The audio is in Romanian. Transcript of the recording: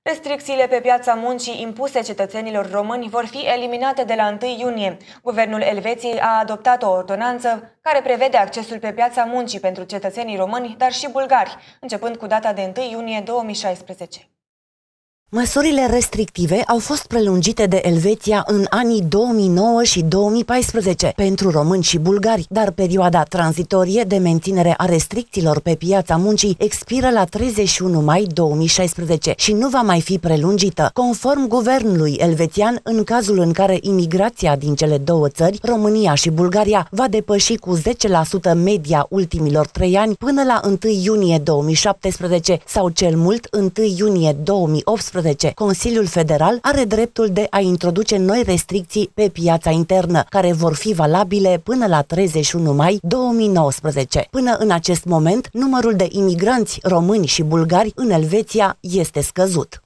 Restricțiile pe piața muncii impuse cetățenilor români vor fi eliminate de la 1 iunie. Guvernul Elveției a adoptat o ordonanță care prevede accesul pe piața muncii pentru cetățenii români, dar și bulgari, începând cu data de 1 iunie 2016. Măsurile restrictive au fost prelungite de Elveția în anii 2009 și 2014 pentru români și bulgari, dar perioada tranzitorie de menținere a restricțiilor pe piața muncii expiră la 31 mai 2016 și nu va mai fi prelungită. Conform guvernului elvețian, în cazul în care imigrația din cele două țări, România și Bulgaria, va depăși cu 10% media ultimilor 3 ani până la 1 iunie 2017 sau cel mult 1 iunie 2018, Consiliul Federal are dreptul de a introduce noi restricții pe piața internă, care vor fi valabile până la 31 mai 2019. Până în acest moment, numărul de imigranți români și bulgari în Elveția este scăzut.